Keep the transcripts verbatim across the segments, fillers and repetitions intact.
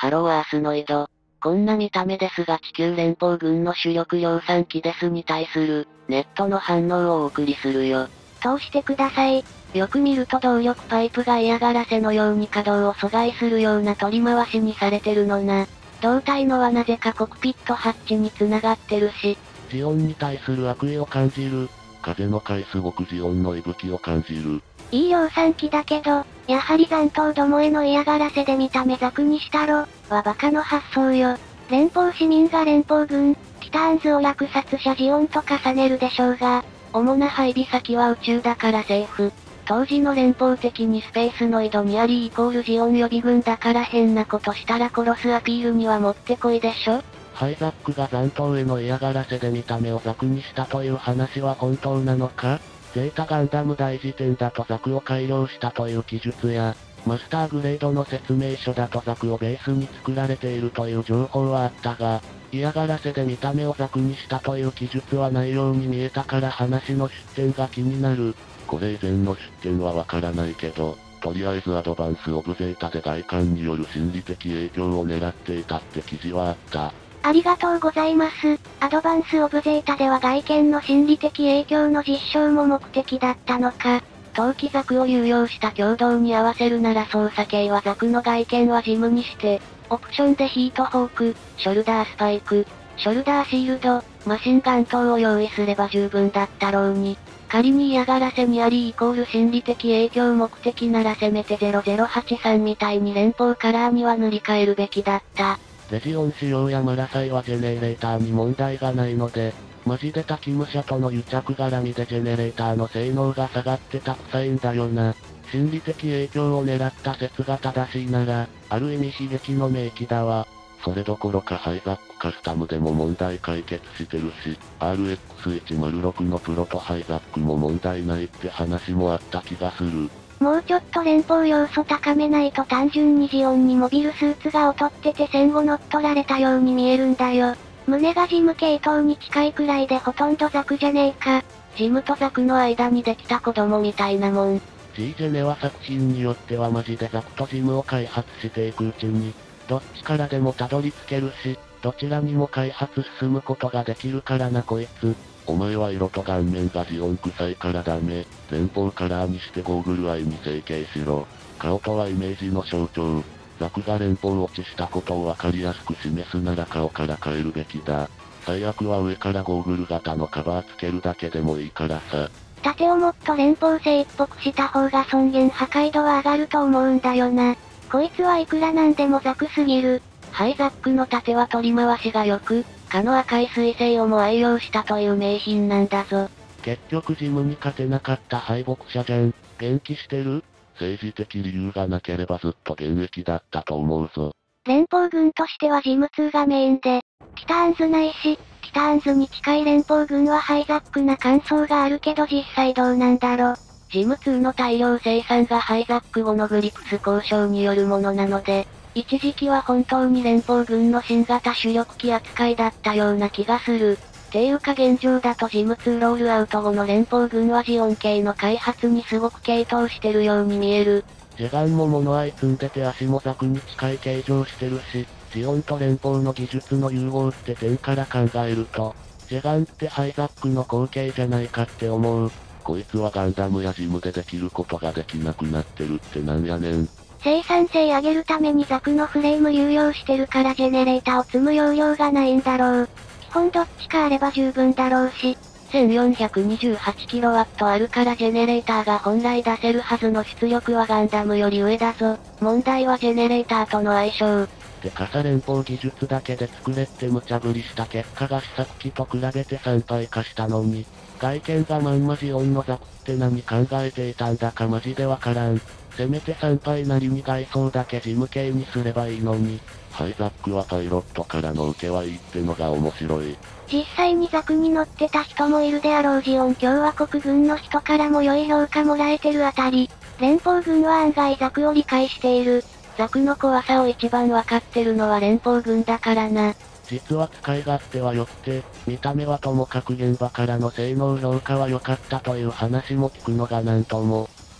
ハローアースノイド。こんな見た目ですが地球連邦軍の主力量産機ですに対する、ネットの反応をお送りするよ。 通してください。 よく見ると動力パイプが嫌がらせのように稼働を阻害するような取り回しにされてるのな。胴体のはなぜかコクピットハッチに繋がってるし。 ジオンに対する悪意を感じる。風の回すごくジオンの息吹を感じる。 いい量産機だけど、やはり残党どもへの嫌がらせで見た目雑にしたろ、はバカの発想よ。連邦市民が連邦軍、ティターンズを落札者ジオンと重ねるでしょうが、 主な配備先は宇宙だからセーフ。当時の連邦的にスペースノイドにありイコールジオン予備軍だから変なことしたら殺すアピールにはもってこいでしょ。 ハイザックが残党への嫌がらせで見た目をザクにしたという話は本当なのか？ゼータガンダム大辞典だとザクを改良したという記述や、マスターグレードの説明書だとザクをベースに作られているという情報はあったが、嫌がらせで見た目をザクにしたという記述はないように見えたから話の出典が気になる。これ以前の出典はわからないけど、とりあえずアドバンスオブゼータで外観による心理的影響を狙っていたって記事はあった。 ありがとうございます。アドバンスオブゼータでは外見の心理的影響の実証も目的だったのか。 陶器ザクを有用した共同に合わせるなら操作系はザクの外見はジムにして、オプションでヒートホーク、ショルダースパイク、ショルダーシールド、マシンガン等を用意すれば十分だったろうに。仮に嫌がらせにありイコール心理的影響目的ならせめてゼロゼロはちさんみたいに連邦カラーには塗り替えるべきだった。 レジオン仕様やマラサイはジェネレーターに問題がないので、マジでタキム社との癒着絡みでジェネレーターの性能が下がってたくさいんだよな。心理的影響を狙った説が正しいなら、ある意味悲劇の明記だわ。それどころかハイザックカスタムでも問題解決してるし、アールエックスひゃくろく のプロとハイザックも問題ないって話もあった気がする。 もうちょっと連邦要素高めないと単純にジオンにモビルスーツが劣ってて戦後乗っ取られたように見えるんだよ。胸がジム系統に近いくらいでほとんどザクじゃねえか。 ジムとザクの間にできた子供みたいなもん。 G ジェネは作品によってはマジでザクとジムを開発していくうちに、どっちからでもたどり着けるし、どちらにも開発進むことができるからなこいつ。お前は色と顔面がジオン臭いからダメ。連邦カラーにしてゴーグルアイに整形しろ。顔とはイメージの象徴。ザクが連邦落ちしたことをわかりやすく示すなら顔から変えるべきだ。最悪は上からゴーグル型のカバーつけるだけでもいいからさ。 盾をもっと連邦製っぽくした方が尊厳破壊度は上がると思うんだよな。こいつはいくらなんでもザクすぎる。 ハイザックの盾は取り回しが良く、かの赤い彗星をも愛用したという名品なんだぞ。 結局ジムに勝てなかった敗北者じゃん。元気してる？政治的理由がなければずっと現役だったと思うぞ。 連邦軍としてはジムツーがメインで、ティターンズないし、ティターンズに近い連邦軍はハイザックな感想があるけど実際どうなんだろ。 ジムツーの大量生産がハイザック後のグリプス交渉によるものなので、一時期は本当に連邦軍の新型主力機扱いだったような気がする。ていうか現状だとジムツーロールアウト後の連邦軍はジオン系の開発にすごく傾倒してるように見える。 ジェガンも物合い積んでて足もザクに近い形状してるし、ジオンと連邦の技術の融合って点から考えると、ジェガンってハイザックの後継じゃないかって思う。こいつはガンダムやジムでできることができなくなってるってなんやねん。 生産性上げるためにザクのフレーム有用してるからジェネレーターを積む容量がないんだろう。基本どっちかあれば十分だろうし。 せんよんひゃくにじゅうはちキロワット あるからジェネレーターが本来出せるはずの出力はガンダムより上だぞ。問題はジェネレーターとの相性。 てかさ連邦技術だけで作れって無茶ぶりした結果が試作機と比べてさんぱい化したのに、外見がまんまジオンのザクって何考えていたんだかマジでわからん。せめてさんぱいなりに外装だけ事務系にすればいいのに。ハイザックはパイロットからの受けはいいってのが面白い。 実際にザクに乗ってた人もいるであろうジオン共和国軍の人からも良い評価もらえてるあたり。連邦軍は案外ザクを理解している。 ザクの怖さを一番わかってるのは連邦軍だからな。 実は使い勝手は良くて、見た目はともかく現場からの性能評価は良かったという話も聞くのがなんとも。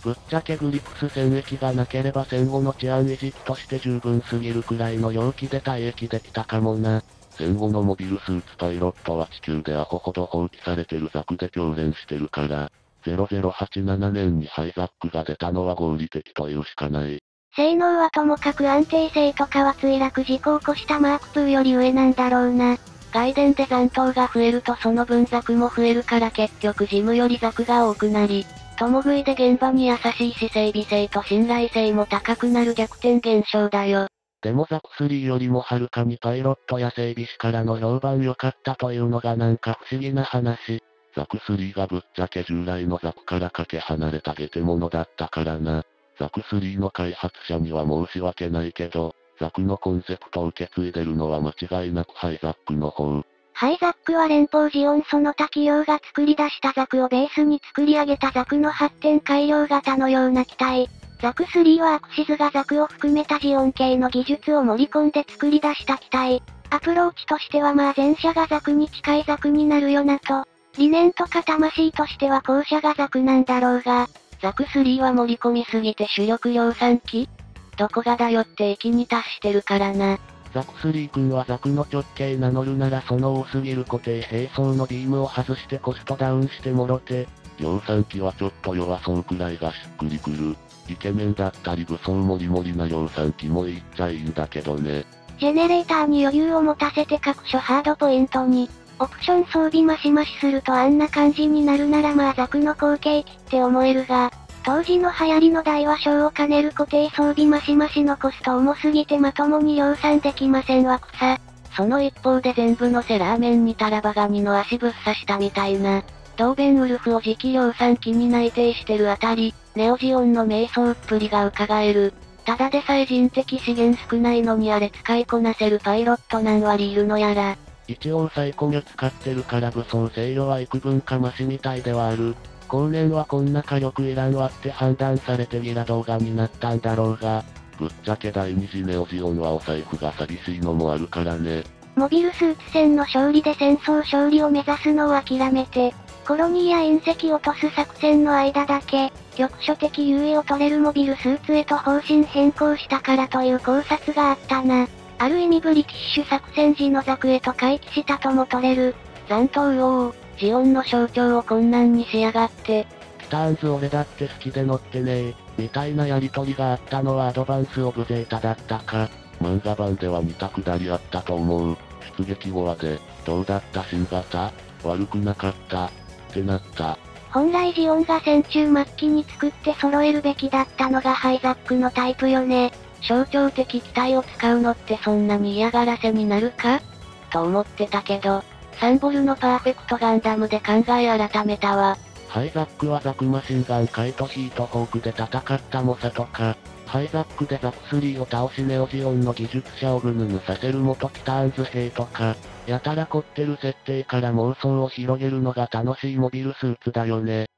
ぶっちゃけグリプス戦役がなければ戦後の治安維持機として十分すぎるくらいの容器で退役できたかもな。戦後のモビルスーツパイロットは地球でアホほど放棄されてるザクで教練してるから、せんはちじゅうななねんにハイザックが出たのは合理的というしかない。 性能はともかく安定性とかは墜落事故を起こしたマークツーより上なんだろうな。 外伝で残党が増えるとその分ザクも増えるから結局ジムよりザクが多くなり、共食いで現場に優しいし整備性と信頼性も高くなる逆転現象だよ。 でもザクスリーよりもはるかにパイロットや整備士からの評判良かったというのがなんか不思議な話。ザクスリーがぶっちゃけ従来のザクからかけ離れたゲテモノだったからな。ザクスリーの開発者には申し訳ないけど、ザクのコンセプトを受け継いでるのは間違いなくハイザックの方。 ハイザックは連邦ジオンその他企業が作り出したザクをベースに作り上げたザクの発展改良型のような機体。ザクスリーはアクシズがザクを含めたジオン系の技術を盛り込んで作り出した機体。アプローチとしてはまあ前者がザクに近いザクになるよなと。理念とか魂としては後者がザクなんだろうが。 ザクスリーは盛り込みすぎて主力量産機？どこがだよって域に達してるからな。 ザクスリー君はザクの直径名乗るならその多すぎる固定並走のビームを外してコストダウンしてもろて、量産機はちょっと弱そうくらいがしっくりくる。イケメンだったり武装もりもりな量産機もいっちゃいいんだけどね。 ジェネレーターに余裕を持たせて各所ハードポイントに、オプション装備マシマシするとあんな感じになるならまあザクの後継機って思えるが、当時の流行りの大和小を兼ねる固定装備マシマシのコスト重すぎてまともに量産できませんわ草。 その一方で全部のせラーメンにタラバガニの足ぶっ刺したみたいな。ドーベンウルフを次期量産機に内定してるあたり、ネオジオンの迷走っぷりが伺える。ただでさえ人的資源少ないのにあれ使いこなせるパイロット何割いるのやら。 一応サイコミュ使ってるから武装制御は幾分かマシみたいではある。後年はこんな火力いらんわって判断されてギラ動画になったんだろうが、ぶっちゃけ第二次ネオジオンはお財布が寂しいのもあるからね。 モビルスーツ戦の勝利で戦争勝利を目指すのを諦めて、コロニーや隕石を落とす作戦の間だけ、局所的優位を取れるモビルスーツへと方針変更したからという考察があったな。ある意味ブリティッシュ作戦時のザクへと回帰したとも取れる。 残党王、ジオンの象徴を困難にしやがって。 ティターンズ俺だって好きで乗ってねえ、みたいなやりとりがあったのはアドバンスオブゼータだったか。漫画版では似たくだりあったと思う。出撃後はで、どうだった新型？悪くなかった。ってなった。 本来ジオンが戦中末期に作って揃えるべきだったのがハイザックのタイプよね。 象徴的機体を使うのってそんなに嫌がらせになるかと思ってたけど、サンボルのパーフェクトガンダムで考え改めたわ。 ハイザックはザクマシンガンカイとヒートホークで戦った猛者とか、ハイザックでザクスリーを倒しネオジオンの技術者をグヌヌさせる元ティターンズ兵とか、やたら凝ってる設定から妄想を広げるのが楽しいモビルスーツだよね。